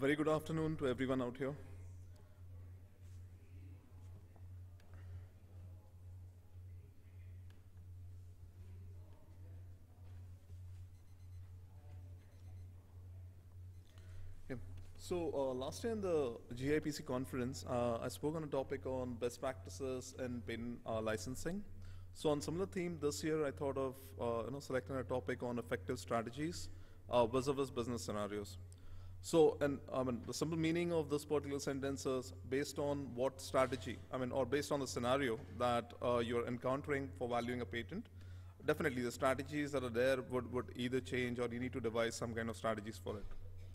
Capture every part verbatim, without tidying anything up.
Very good afternoon to everyone out here. Yeah. So uh, last year in the G I P C conference, uh, I spoke on a topic on best practices in patent uh, licensing. So on similar theme, this year I thought of uh, you know selecting a topic on effective strategies uh, vis-a-vis business scenarios. So, and I mean, the simple meaning of this particular sentence is based on what strategy, I mean, or based on the scenario that uh, you're encountering for valuing a patent. Definitely, the strategies that are there would, would either change or you need to devise some kind of strategies for it.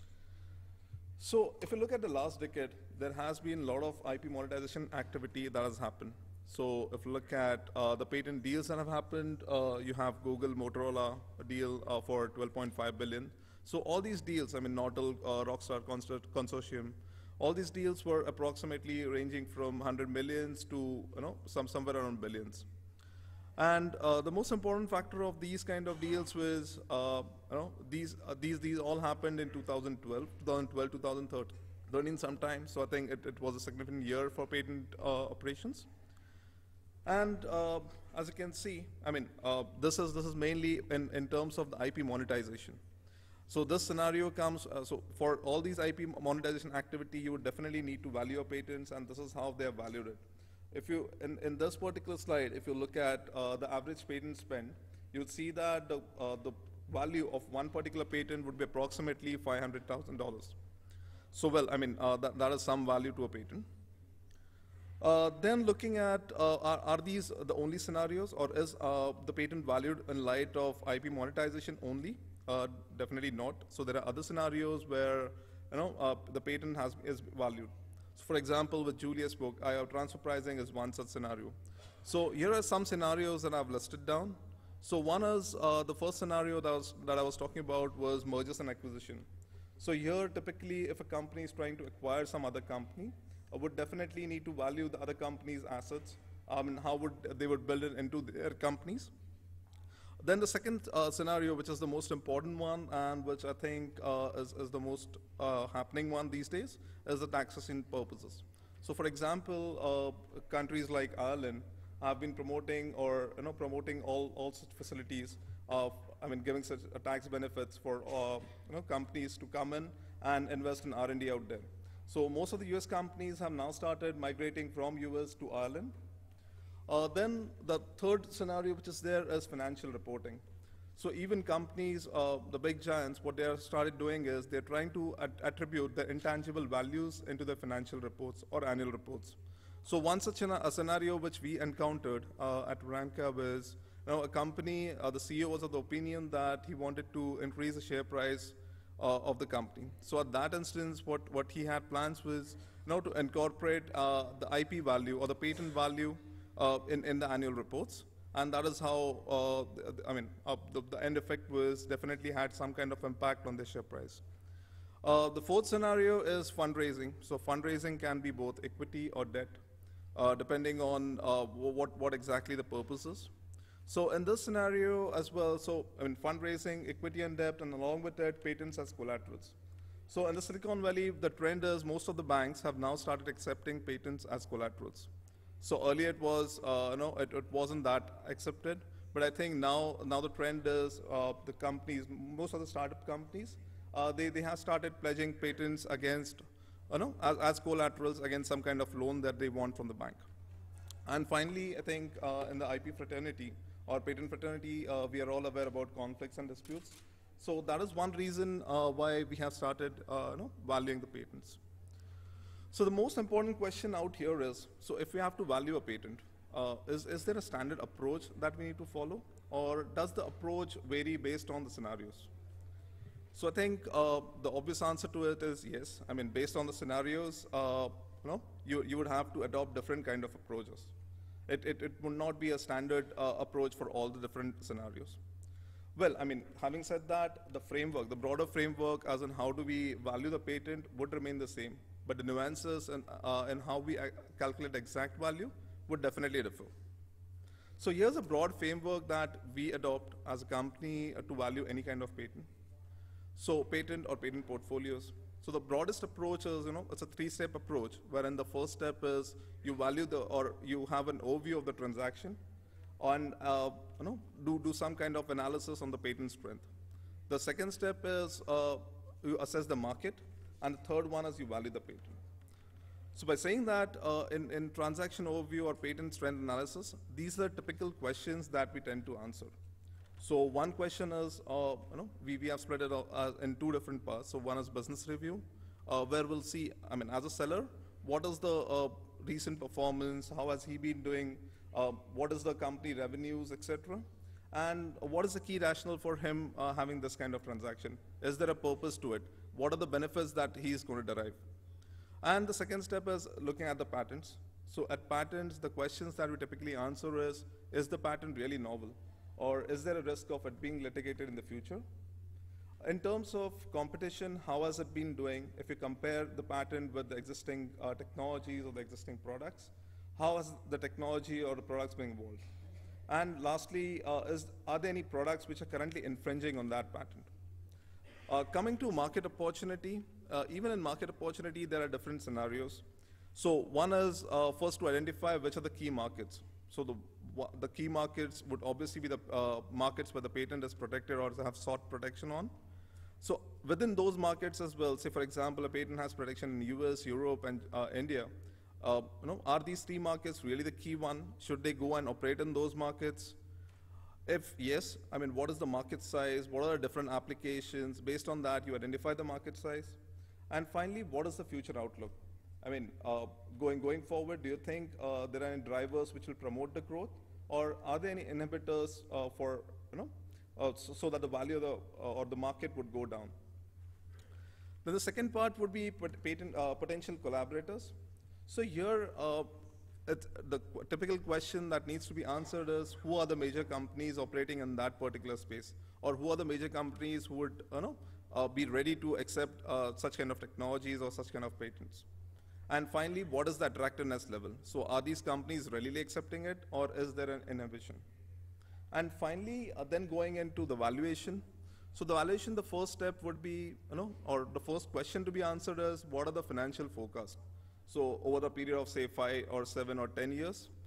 So, if you look at the last decade, there has been a lot of I P monetization activity that has happened. So, if you look at uh, the patent deals that have happened, uh, you have Google, Motorola, a deal uh, for twelve point five billion. So all these deals, I mean, Nortel, uh, Rockstar Consortium, all these deals were approximately ranging from one hundred millions to, you know, some somewhere around billions. And uh, the most important factor of these kind of deals was, uh, you know, these uh, these these all happened in two thousand twelve, twenty twelve, two thousand thirteen sometime. So I think it, it was a significant year for patent uh, operations. And uh, as you can see, I mean, uh, this is this is mainly in in terms of the I P monetization. So this scenario comes, uh, so for all these I P monetization activity, you would definitely need to value your patents, and this is how they have valued it. If you, in, in this particular slide, if you look at uh, the average patent spend, you would see that the, uh, the value of one particular patent would be approximately five hundred thousand dollars. So well, I mean, uh, that, that is some value to a patent. Uh, then looking at, uh, are, are these the only scenarios, or is uh, the patent valued in light of I P monetization only? Uh, definitely not. So there are other scenarios where you know uh, the patent has is valued. So for example, with Julius' book, I O transfer pricing is one such scenario. So here are some scenarios that I've listed down. So one is uh, the first scenario that, was, that I was talking about was mergers and acquisition. So here, typically, if a company is trying to acquire some other company, uh, would definitely need to value the other company's assets. Um, and how would they would build it into their companies. Then the second uh, scenario, which is the most important one, and which I think uh, is, is the most uh, happening one these days, is the taxation purposes. So for example, uh, countries like Ireland have been promoting or you know promoting all, all such facilities of, I mean, giving such uh, tax benefits for uh, you know companies to come in and invest in R and D out there. So most of the U S companies have now started migrating from U S to Ireland. Uh, then the third scenario which is there is financial reporting. So even companies, uh, the big giants, what they have started doing is they're trying to at attribute the intangible values into their financial reports or annual reports. So one such a, a scenario which we encountered uh, at Ranka was, you know, a company, uh, the C E O was of the opinion that he wanted to increase the share price uh, of the company. So at that instance, what, what he had plans was, you know, to incorporate uh, the I P value or the patent value Uh, in, in the annual reports, and that is how, uh, I mean, uh, the, the end effect was definitely had some kind of impact on the share price. Uh, the fourth scenario is fundraising. So fundraising can be both equity or debt, uh, depending on uh, what, what exactly the purpose is. So in this scenario as well, so I mean, fundraising, equity and debt, and along with that, patents as collaterals. So in the Silicon Valley, the trend is most of the banks have now started accepting patents as collaterals. So earlier it was, uh, you know, it, it wasn't that accepted, but I think now, now the trend is uh, the companies, most of the startup companies, uh, they, they have started pledging patents against, you know, as, as collaterals against some kind of loan that they want from the bank. And finally, I think uh, in the I P fraternity or patent fraternity, uh, we are all aware about conflicts and disputes. So that is one reason uh, why we have started, uh, you know, valuing the patents. So the most important question out here is, so if we have to value a patent, uh, is, is there a standard approach that we need to follow? Or does the approach vary based on the scenarios? So I think uh, the obvious answer to it is yes. I mean, based on the scenarios, uh, you know, you, you would have to adopt different kind of approaches. It, it, it would not be a standard uh, approach for all the different scenarios. Well, I mean, having said that, the framework, the broader framework as in how do we value the patent would remain the same. But the nuances and, uh, and how we uh, calculate exact value would definitely differ. So here's a broad framework that we adopt as a company uh, to value any kind of patent. So patent or patent portfolios. So the broadest approach is, you know, it's a three-step approach, wherein the first step is you value the, or you have an overview of the transaction, and uh, you know, do, do some kind of analysis on the patent strength. The second step is uh, you assess the market, and the third one is you value the patent. So by saying that, uh, in, in transaction overview or patent strength analysis, these are typical questions that we tend to answer. So one question is, uh, you know, we, we have split it uh, in two different parts. So one is business review, uh, where we'll see, I mean, as a seller, what is the uh, recent performance, how has he been doing, uh, what is the company revenues, et cetera, and what is the key rationale for him uh, having this kind of transaction? Is there a purpose to it? What are the benefits that he is going to derive? And the second step is looking at the patents. So at patents, the questions that we typically answer is, is the patent really novel? Or is there a risk of it being litigated in the future? In terms of competition, how has it been doing? If you compare the patent with the existing uh, technologies or the existing products, how has the technology or the products been evolved? And lastly, uh, is, are there any products which are currently infringing on that patent? Uh, coming to market opportunity, uh, even in market opportunity, there are different scenarios. So one is uh, first to identify which are the key markets. So the, the key markets would obviously be the uh, markets where the patent is protected or have sought protection on. So within those markets as well, say for example, a patent has protection in U S, Europe, and uh, India. Uh, you know, are these three markets really the key one? Should they go and operate in those markets? If yes, I mean, what is the market size? What are the different applications? Based on that, you identify the market size. And finally, what is the future outlook? I mean, uh, going, going forward, do you think uh, there are any drivers which will promote the growth? Or are there any inhibitors uh, for, you know, uh, so, so that the value of the, uh, or the market would go down? Then the second part would be patent, uh, potential collaborators. So here, uh, It's the qu typical question that needs to be answered is, who are the major companies operating in that particular space? Or who are the major companies who would you know, uh, be ready to accept uh, such kind of technologies or such kind of patents? And finally, what is the attractiveness level? So are these companies really accepting it, or is there an inhibition? And finally, uh, then going into the valuation. So the valuation, the first step would be, you know, or the first question to be answered is, what are the financial forecasts? So over the period of say five or seven or ten years,